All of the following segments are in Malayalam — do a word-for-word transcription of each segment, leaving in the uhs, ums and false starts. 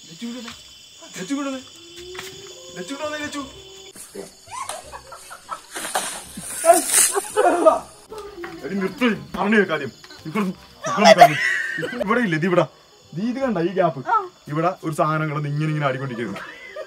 കാര്യം ഇവിടെ ഇല്ല. ഇത് ഇവിടെ ഇത് കണ്ട ഈ ഗ്യാപ്പ് ഇവിടെ ഒരു സാധനങ്ങളൊന്നും ഇങ്ങനെ ഇങ്ങനെ ആടിക്കൊണ്ടിരിക്കുന്നു.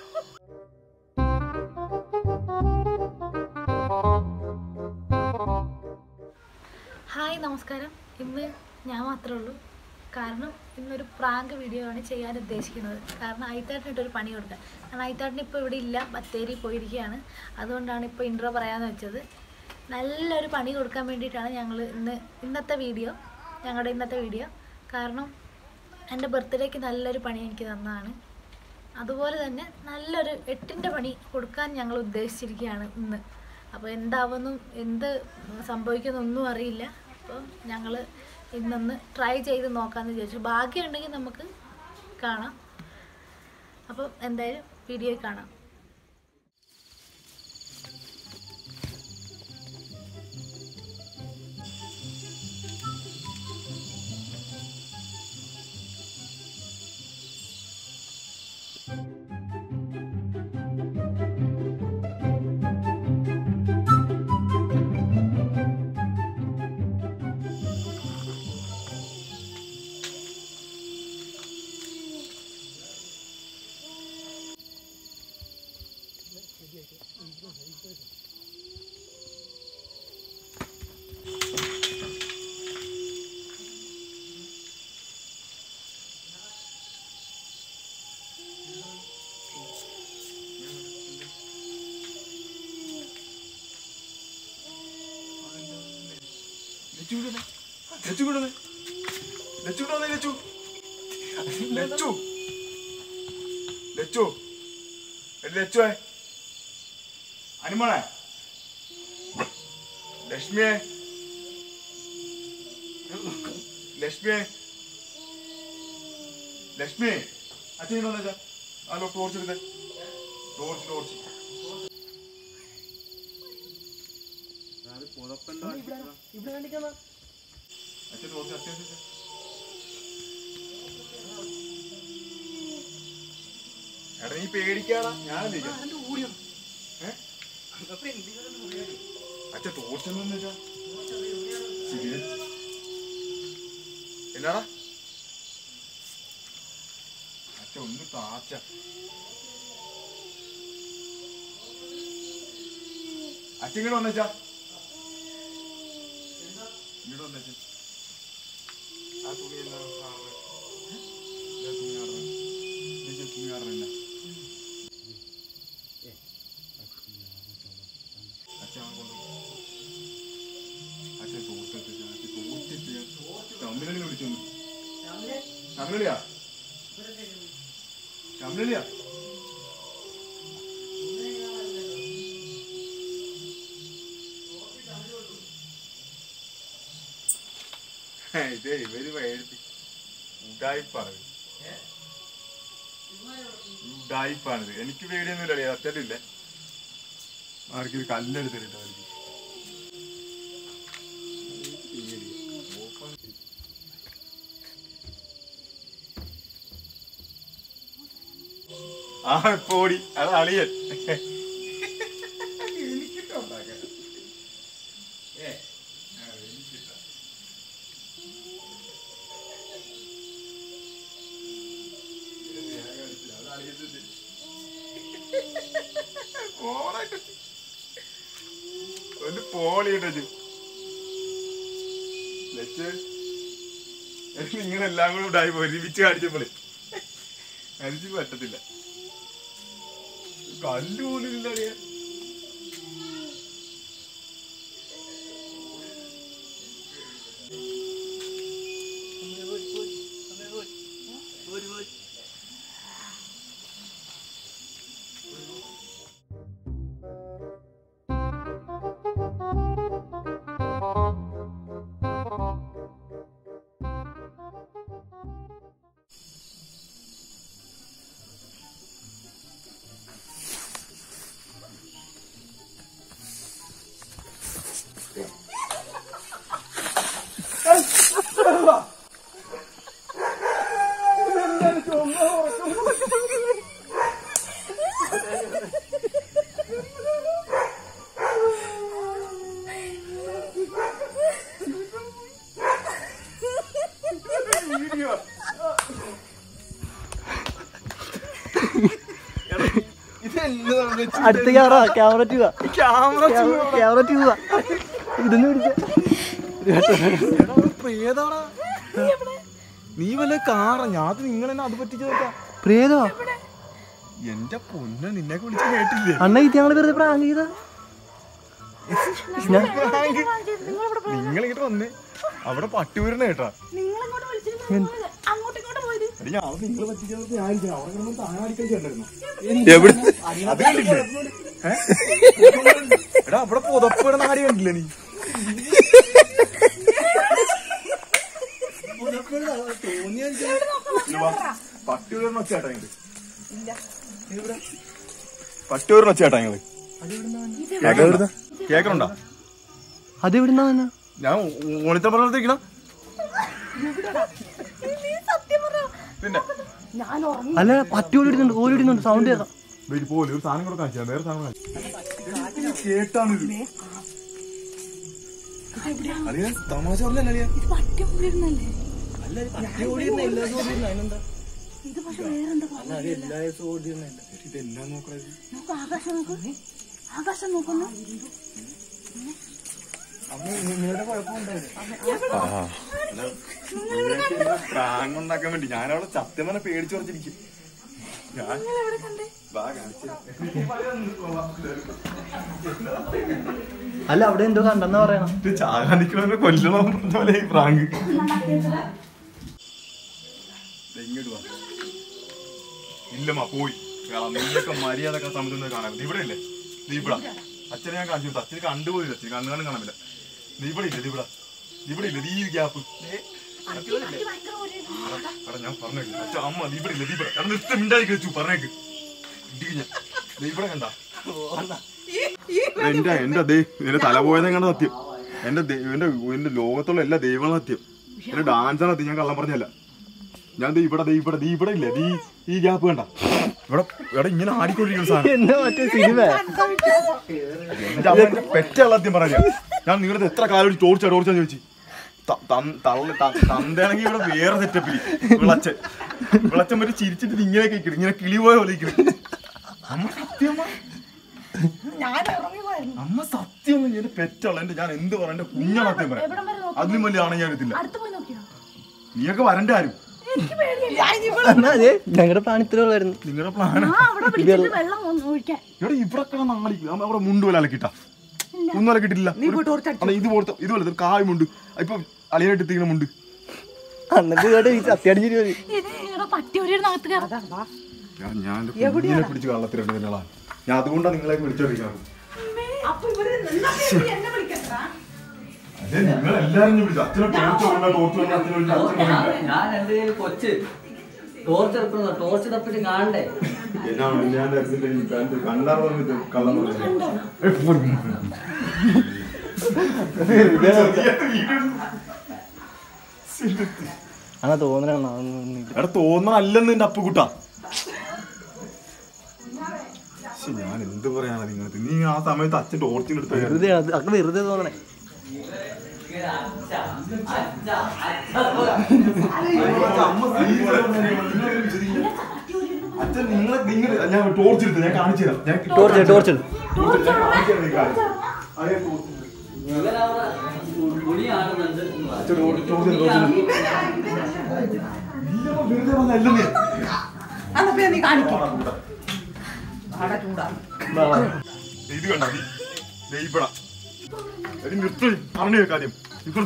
ഹായ്, നമസ്കാരം. ഇന്ന് ഞാൻ മാത്രമേ ഉള്ളൂ. കാരണം ഇന്നൊരു പ്രാങ്ക് വീഡിയോ ആണ് ചെയ്യാൻ ഉദ്ദേശിക്കുന്നത്. കാരണം ഐത്താട്ടിനിട്ടൊരു പണി കൊടുക്കാൻ. കാരണം ഐത്താട്ടിന് ഇപ്പോൾ ഇവിടെ ഇല്ല, ബത്തേരി പോയിരിക്കുകയാണ്. അതുകൊണ്ടാണ് ഇപ്പോൾ ഇൻട്രോ പറയാമെന്ന് വെച്ചത്. നല്ലൊരു പണി കൊടുക്കാൻ വേണ്ടിയിട്ടാണ് ഞങ്ങൾ ഇന്ന് ഇന്നത്തെ വീഡിയോ ഞങ്ങളുടെ ഇന്നത്തെ വീഡിയോ കാരണം എൻ്റെ ബർത്ത്ഡേക്ക് നല്ലൊരു പണി എനിക്ക് തന്നതാണ്. അതുപോലെ തന്നെ നല്ലൊരു എട്ടിൻ്റെ പണി കൊടുക്കാൻ ഞങ്ങൾ ഉദ്ദേശിച്ചിരിക്കുകയാണ് ഇന്ന്. അപ്പോൾ എന്താവുമെന്നും എന്ത് സംഭവിക്കുമെന്നൊന്നും അറിയില്ല. അപ്പോൾ ഞങ്ങൾ ഇന്നൊന്ന് ട്രൈ ചെയ്ത് നോക്കാമെന്ന് വിചാരിച്ചു. ഭാഗ്യമുണ്ടെങ്കിൽ നമുക്ക് കാണാം. അപ്പോൾ എന്തായാലും വീഡിയോയിൽ കാണാം. അനുമോളെ, ലക്ഷ്മിയെ ലക്ഷ്മിയെ ലക്ഷ്മിയെ അച്ഛൻ വന്നേച്ചാ. ഹലോ, ടോർച്ച് എടുത്തേ. ടോർച്ച് ടോർച്ച് അച്ഛൻ ടോർച്ച് അത്യാവശ്യം. എടാ നീ പേടിക്കാടാ, ഞാനല്ലേ അച്ഛൻ ടോർച്ചെന്ന് വെച്ചാ എന്നാടാ അച്ഛ ഒന്ന് താച്ച. അച്ഛൻ ഇങ്ങോട്ട് വന്നേച്ചാ, ഇങ്ങോട്ട് വന്നേച്ച. ആ തുണി എന്താ തുണി ആടുന്ന തുണി ആടുന്നില്ല. അച്ഛൻ കൊണ്ട് അച്ഛൻ തോർത്തിട്ട് തോർത്തിട്ട് തമിഴിനെ വിളിച്ചു. തമിഴിയാ തമിഴിയാ ഇതേ ഇവര് എഴുതി ഉഡായിപ്പാണ് ഉഡായിപ്പാണിത്. എനിക്ക് പേടിയൊന്നുമില്ല, അത്തട്ടില്ല. ആർക്കൊരു കല്ലെടുത്തിട്ട് അവർക്ക് ആ പോടി. അത് അളിയൻ. എനിക്കിട്ടുണ്ടാക്കാൻ ഒന്ന് പോളിയിട്ട് നിങ്ങളെല്ലാം കൂടെ ഉണ്ടായി ഒരുമിച്ച് കാണിച്ചപ്പോളേ അരിച്ച് പറ്റത്തില്ല. കല്ല് പോലും ഇല്ല അറിയാൻ. അടുത്ത ക്യാമറ ക്യാമറ ട്യൂബാ ക്യാമറ ട്യൂബാ ഇതൊന്നും പിടിച്ച നീ വല്ല കാറ ഞാൻ നിങ്ങളെന്നെ അത് പറ്റിച്ചു നോക്കാം. പ്രേതോ എന്റെ പൊന്ന നിന്നെ വിളിച്ച് കേട്ടില്ലേ അണ്ണ ഇത് ഞങ്ങള് വെറുതെ പ്രാങ്ക് ചെയ്താ. നിങ്ങൾ ഇങ്ങോട്ട് വന്നേ അവിടെ പട്ടൂരിനെ കേട്ടാ നിങ്ങൾ പറ്റിച്ചു എടാ അവിടെ പുതപ്പയുടെ നാടി കണ്ടില്ലേ നീ പട്ടൂരിന് ഒച്ചേട്ടാ നിങ്ങള് പട്ടൂരിന് ഒച്ചേട്ടാ നിങ്ങള് കേക്കണുണ്ടോ? അതെവിടുന്നാ തന്നെ ഞാൻ മോണിറ്റർ പറഞ്ഞിരിക്കണ പിന്നെ അല്ല പട്ടി ഓടി ഇടുന്നുണ്ട് ഓടി ഇടുന്നുണ്ട് സൗണ്ട് കേൾക്കാം. പോലെ ഒരു സാധനം കൂടെ കാണിച്ചാ വേറെ സാധനം കേട്ടാണ് അളിയ തമാശ പറഞ്ഞല്ലേ ഇതെല്ലാം നോക്കണത് പ്രാങ്ക് ഉണ്ടാക്കാൻ വേണ്ടി ഞാനവിടെ സത്യം തന്നെ പേടിച്ചു പറഞ്ഞിരിക്കും. ഞാൻ അല്ല അവിടെ എന്തോ കണ്ടെന്നാ പറയണം. ചാകാൻ നിൽക്കണ കൊല്ലണം പറഞ്ഞ പോലെ ഈ പ്രാങ്ക്. ഇങ്ങോട്ട് വാ. ഇല്ലമ്മ പോയി നീയൊക്കെ മര്യാദക്കെ സമയത്ത് കാണാൻ ഇവിടെ ഇല്ലേ നീ ഇവിടെ അച്ഛനെ ഞാൻ കാണിച്ചു കൊടുത്തു. അച്ഛന് കണ്ടുപോയില്ല അച്ഛന് കണ്ണു കാണും കാണാമില്ല. നീ ഇവിടെ ഇല്ല ഇവിടെ ഇവിടെ ഇല്ല നീ ഗ്യാപ്പ് എടാ ഞാൻ പറഞ്ഞേക്ക് അച്ഛ അമ്മ നീ ഇവിടെ ഇല്ല നീ ഇവിടെ എടാ നിർത്തി മിണ്ടായി വെച്ചു പറഞ്ഞേക്ക് ഇടിക്ക് ഞാൻ നീ ഇവിടെ കണ്ട എന്റെ എന്റെ ദേ എന്റെ തല പോയതേ കണ്ട സത്യം. എന്റെ എന്റെ എന്റെ ലോകത്തുള്ള എല്ലാ ദൈവങ്ങളും സത്യം. എന്റെ ഡാൻസാണ് സത്യം. ഞാൻ കള്ളം പറഞ്ഞല്ല. ഞാൻ ദേ ഇവിടെ ദേ ഇവിടെ ദേ ഇവിടെ ഇല്ലേ നീ ഈ ഗ്യാപ്പ് കണ്ട ഇവിടെ ഇവിടെ ഇങ്ങനെ ആടിക്കൊണ്ടിരിക്കുന്ന സാധനം പെറ്റുള്ള സത്യം പറയാ. ഞാൻ നിങ്ങളുടെ എത്ര കാലം ടോർച്ചാ ടോർച്ചാന്ന് ചോദിച്ചു. തന്തയാണെങ്കിൽ ഇവിടെ വേറെ സെറ്റപ്പില് വിളച്ചൻ വിളച്ചൻ പറ്റി ചിരിച്ചിട്ട് ഇങ്ങനെ കേൾക്കണം ഇങ്ങനെ കിളി പോയ പോലെ അമ്മ സത്യം അമ്മ സത്യം ഞാൻ പെറ്റുള്ള എന്റെ ഞാൻ എന്ത് പറയാം എന്റെ കുഞ്ഞാണ് സത്യം പറയാം. അതിനും വലിയ ആണെങ്കിൽ ഞാൻ എത്തില്ല. നീയൊക്കെ വരണ്ട ആരും ഞങ്ങളുടെ പ്ലാൻ ഇത്ര ഉള്ളായിരുന്നു. നിങ്ങളുടെ പ്ലാൻ ഇവിടെ ഇവിടെ നാളി അവിടെ മുണ്ട് പോലെ അലക്കിട്ടാ ഒന്നും അലക്കിട്ടില്ല. ഇത് പോലത്തെ ഇതുപോലെ കായ് മുണ്ട് ഇപ്പൊ അളിയായിട്ട് എത്തിക്കണ മുണ്ട് ഞാൻ കുഞ്ഞിനെ പിടിച്ച് കള്ളത്തിരണ്ടതിനാളാ. ഞാൻ അതുകൊണ്ടാണ് നിങ്ങളെ വിളിച്ചോണ്ടിരിക്കുന്നത്. അതെ നിങ്ങൾ എല്ലാരും വിളിച്ചു അച്ഛനെ ടോർച്ച് കൊണ്ടാ ടോർച്ച് കൊണ്ടാ അച്ഛനെ വിളിച്ചു അച്ഛൻ ഞാൻ എന്റെ കൊച്ച് ടോർച്ച് എടുക്കുന്ന ടോർച്ച് തപ്പിട്ട് കാണണ്ടേ എന്നാണ് ഞാൻ കണ്ടാ വന്നിട്ട് കള്ളം അങ്ങനെ തോന്നണ എടാ തോന്നണല്ലെന്ന് എന്റെ അപ്പുകുട്ടാ. ഞാൻ എന്ത് പറയാനാ നിങ്ങൾക്ക് നീ ആ സമയത്ത് അച്ഛൻ ടോർച്ചിനെടുത്ത വെറുതെ അത് വെറുതെ തോന്നണേ. അച്ഛൻ നിങ്ങളെ നിങ്ങൾ ഞാൻ ടോർച്ച് എടുത്ത് ഞാൻ കാണിച്ചു തരാം. ഞാൻ ടോർച്ച് ടോർച്ച് ഇത് കണ്ട ഇവിടെ നിർത്തി പറഞ്ഞു കാര്യം ഇവിടെ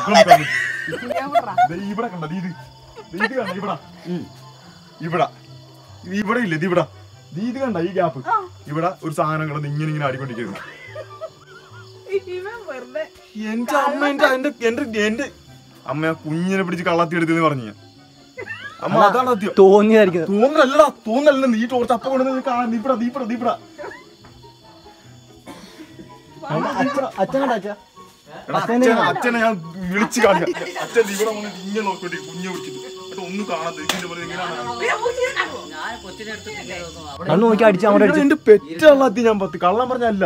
കണ്ട ഇത് ഇത് കണ്ട ഇവിടെ ഇവിടെ ഇവിടെ ഇല്ല ഇത് ഇവിടെ ഇത് കണ്ട ഈ ഗ്യാപ്പ് ഇവിടെ ഒരു സാധനം കിടന്ന് ഇങ്ങനെ ഇങ്ങനെ ആടിക്കൊണ്ടിരിക്കുന്നു. എന്റെ അമ്മ എന്റെ എന്റെ എന്റെ എന്റെ അമ്മ കുഞ്ഞിനെ പിടിച്ച് കള്ളത്തി എടുത്തെന്ന് പറഞ്ഞു. അമ്മ അതാണ് സത്യം. തോന്നിയായിരിക്കും. തോന്നലല്ലടാ തോന്നല്ല നീ ടോർച്ച് അപ്പ കൊണ്ട് കാണാൻ നീപ്പിടാ നീപ്പിടാ നീപ്പിടാ അച്ഛൻ കണ്ട അച്ഛ അച്ഛനെ ഞാൻ വിളിച്ച് കാണിക്കാം. അച്ഛൻ ഇവിടെ വന്നിട്ട് ഇങ്ങനെ നോക്കിട്ട് കുഞ്ഞെ വിളിച്ചിട്ട് എന്നിട്ട് ഒന്നും കാണാതെ ഇതിന്റെ പോലെ എങ്ങനെയാണ് നോക്കി അടിച്ച് അവിടെ എന്റെ പെറ്റള്ളത്തി ഞാൻ പത്ത് കള്ളം പറഞ്ഞല്ല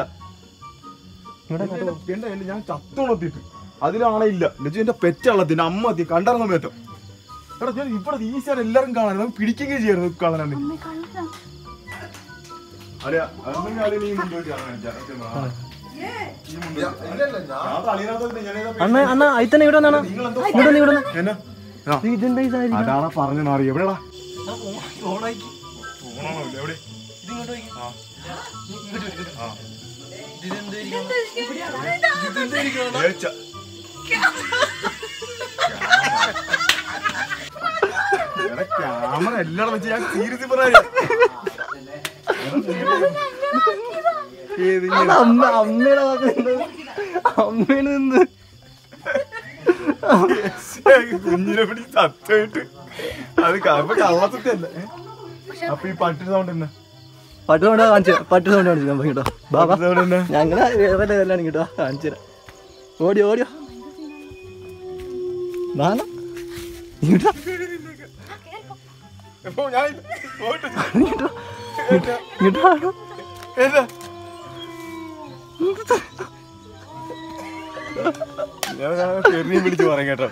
എന്റെ ഞാൻ ചത്തോളത്തിട്ട് അതിലാണെ ഇല്ല എന്റെ പെറ്റള്ളത്തിന്റെ അമ്മ എത്തി കണ്ടായിരുന്ന സമയത്ത് എടാ ഞാൻ ഇവിടെ ഈസിയാണ് എല്ലാരും കാണാൻ നമുക്ക് പിടിക്കുകയും ചെയ്യാറ് കാണാനാണ് അറിയാ അതൊന്നും കാര്യം നീ മുന്നോട്ട് അണ്ണ അണ്ണ അയത്തന്നെ ഇവിടെ വന്നാണ് ഇവിടെ ഇവിടെ എന്നാ ഇതെന്താ ഇതായിരിക്കും അതാണ് പറഞ്ഞു മാറി എവിടെടാ ഓണാക്കി ഓണാണോ എവിടെ ക്യാമറ എല്ലാടും വെച്ച് ഞാൻ സീരിയസ് പറയാ അമ്മ അമ്മയുടെ അമ്മയിൽ നിന്ന് കുഞ്ഞിനെ പിടി സത്യമായിട്ട് അത് ഇപ്പൊ കള്ളസത്യല്ല. അപ്പൊ ഈ പട്ടി സൗണ്ട് തന്നെ പട്ട് സൗണ്ട് കാണിച്ചു പട്ട് സൗണ്ട് കാണിച്ചു കേട്ടോ ബാബാ സൗണ്ട് തന്നെ ഞങ്ങള് വേറെ എല്ലാം കേട്ടോ കാണിച്ചു തരാം ഓടിയോ ഓടിയോ നാളെ ഇങ്ങോട്ടോ ഞാൻ ഇങ്ങോട്ടോ ഇങ്ങോട്ടോ ഏതാ ഞാൻ പിടിച്ച് പറയും കേട്ടോ.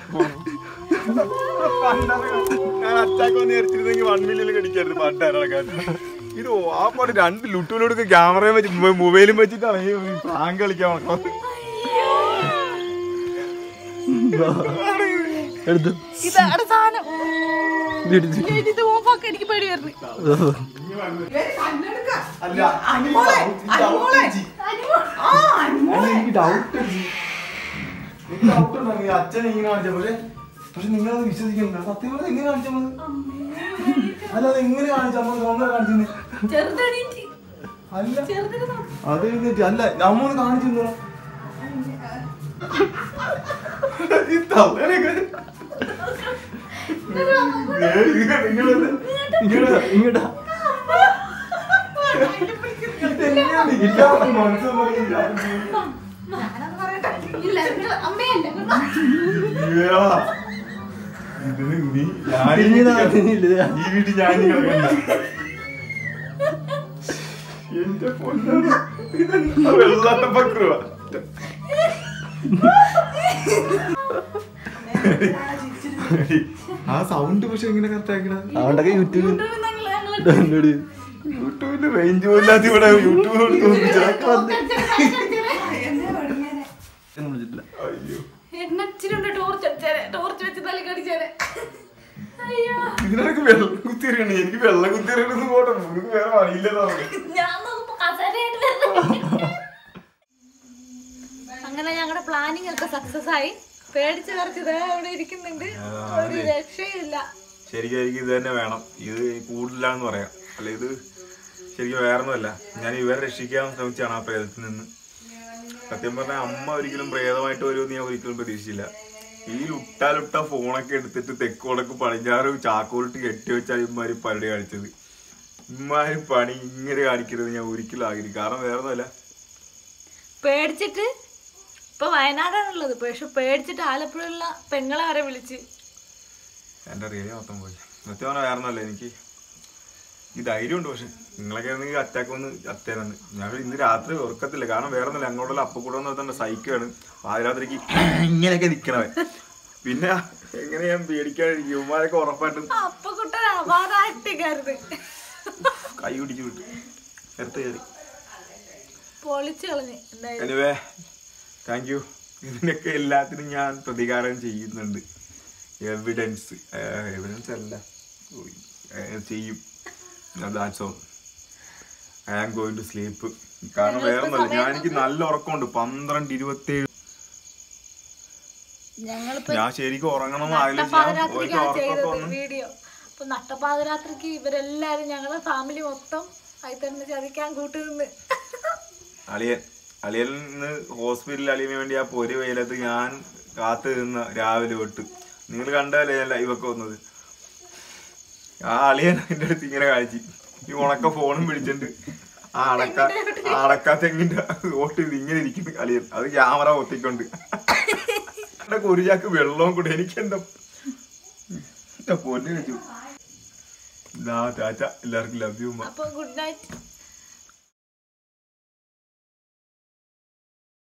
ഞാൻ അറ്റാക്ക് വന്ന് നേരിച്ചിരുന്നെങ്കിൽ വൺ മില്യണിൽ കടിക്കായിരുന്നു പാട്ടാരക്കാൻ. ഇത് ആ പാട്ട് രണ്ട് ലുട്ടൂലോടൊക്കെ ക്യാമറയും വെച്ച് മൊബൈലും വെച്ചിട്ടാണ് ഈ പ്രാങ്ക് കളിക്കാൻ എടുത്തു ഇതാണ് സാധനം. ഇത് ഓഫാക്കാൻ എനിക്ക് പേടി വരുന്നു. എനിക്ക് ഡൗട്ട് അച്ഛൻ ഇങ്ങനെ കാണിച്ചാൽ പോലെ പക്ഷെ നിങ്ങളത് വിശ്വസിക്കുന്നില്ല. സത്യം പറഞ്ഞാൽ എങ്ങനെ കാണിച്ചാൽ മതി അല്ലാതെ എങ്ങനെ കാണിച്ചാൽ മതി നമ്മളെ കാണിച്ചത് അല്ല അത് കഴിഞ്ഞിട്ട് അല്ല നമ്മൊന്ന് കാണിച്ചു ഇങ്ങോട്ടാ ഈ വീട്ടിൽ ഞാൻ എന്റെ പൊന്നാണ് ഇതെന്താ വെള്ളാട്ടപ്പക്രുവാ ആ സൗണ്ട് പക്ഷെ എങ്ങനെ കറക്റ്റ് ആക്കണ അതുകൊണ്ടൊക്കെ യൂട്യൂബിൽ യൂട്യൂബിന്റെ റേഞ്ച് പോലാത്ത ഇവിടെ യൂട്യൂബ് ഇതിനൊക്കെ വെള്ളം കുത്തിയറിയണേ എനിക്ക് വെള്ളം കുത്തിയറിയണെന്ന് പോട്ടെ നിനക്ക് വേറെ അറിയില്ലെന്ന് അങ്ങനെ ഞങ്ങളുടെ പ്ലാനിങ് ഒക്കെ സക്സസ് ആയി. പേടിച്ച് കുറച്ച് അവിടെ ഇരിക്കുന്നുണ്ട്, ഒരു രക്ഷയില്ല. ശരിക്കും എനിക്ക് ഇത് തന്നെ വേണം. ഇത് കൂടുതലാന്ന് പറയാം. അല്ല ഇത് ശരിക്കും വേറൊന്നുമല്ല. ഞാൻ ഇവരെ രക്ഷിക്കാൻ ശ്രമിച്ചാണ് ആ പ്രേതത്തിൽ നിന്ന്. സത്യം പറഞ്ഞാൽ അമ്മ ഒരിക്കലും പ്രേതമായിട്ട് വരുമെന്ന് ഞാൻ ഒരിക്കലും പ്രതീക്ഷിച്ചില്ല. ഈ ലുട്ടാലുട്ട ഫോണൊക്കെ എടുത്തിട്ട് തെക്കോടൊക്കെ പടിഞ്ഞാറ് ചാക്കോലിട്ട് കെട്ടി വെച്ചാൽ ഇമ്മാര് പരിപാടി കാണിച്ചത്. ഇമ്മാര് പണി ഇങ്ങനെ കാണിക്കരുത് ഞാൻ ഒരിക്കലും ആഗ്രഹിക്കും. കാരണം വേറൊന്നുമല്ല, പേടിച്ചിട്ട് ഇപ്പൊ വയനാടാണുള്ളത്, പക്ഷെ പേടിച്ചിട്ട് ആലപ്പുഴയുള്ള പെങ്ങളെ വരെ വിളിച്ച് എന്റെ റിയലി മൊത്തം പോയി. സത്യം പറഞ്ഞാൽ വേറൊന്നുമല്ല, എനിക്ക് ഈ ധൈര്യമുണ്ട്. പക്ഷെ നിങ്ങളൊക്കെ ആണെങ്കിൽ അറ്റാക്ക് വന്ന് അത്തേനെന്ന് ഞാൻ ഇന്ന് രാത്രി ഉറക്കത്തില്ല. കാരണം വേറൊന്നുമില്ല, അങ്ങോട്ടുള്ള അപ്പ കൂടെ വന്നിട്ട് സൈക്കാണ് പാതിരാത്രിക്ക് ഇങ്ങനെയൊക്കെ നിക്കണവൻ. പിന്നെ എങ്ങനെ ഞാൻ പേടിക്കാതിരിക്കും? ഉമ്മാരൊക്കെ ഉറപ്പായിട്ടും കൈ പിടിച്ചു വിട്ടു എടുത്ത് കയറി. Anyway thank you. ഇതിനൊക്കെ എല്ലാത്തിനും ഞാൻ പ്രതികാരം ചെയ്യുന്നുണ്ട്. എവിഡൻസ് എവിഡൻസ് അല്ല ചെയ്യും. That's all. I am going to sleep. കാരണം വേറെ ഒന്നുമല്ല, ഞാൻ എനിക്ക് നല്ല ഉറക്കമുണ്ട്. പന്ത്രണ്ട് ഇരുപത്തേഴ് ഞാൻ ശരിക്കും ഉറങ്ങണമെന്ന് ആലോചിച്ചു. വീഡിയോ അപ്പൊ നട്ടപ്പാതിരാത്രിക്ക് ഇവരെല്ലാരും ഞങ്ങളുടെ ഫാമിലി മൊത്തം ആയിത്തന്നെ ചതിക്കാൻ കൂട്ടുനിന്ന് അളിയൻ അളിയന് ഹോസ്പിറ്റലിൽ അളിയന് വേണ്ടി ആ പൊരി വെയിലത്ത് ഞാൻ കാത്തു നിന്ന് രാവിലെ തൊട്ട്. നിങ്ങൾ കണ്ടാലേ ഞാൻ ലൈവൊക്കെ വന്നത്. ആ അളിയൻ എൻ്റെ അടുത്ത് ഇങ്ങനെ കാണിച്ചു ഈ ഉണക്ക ഫോണും പിടിച്ചിട്ടുണ്ട്. ആ അടക്ക അടക്കാ തെങ്ങിന്റെ ഓട്ട് ഇത് ഇങ്ങനെ ഇരിക്കുന്നു അളിയൻ. അത് ക്യാമറ ഒത്തിക്കൊണ്ട് എന്റെ കുരിയാക്ക് വെള്ളവും കൂടെ. എനിക്ക് എന്താ പൊന്നു വെച്ചു. എല്ലാവർക്കും ലവ് യു. Good night.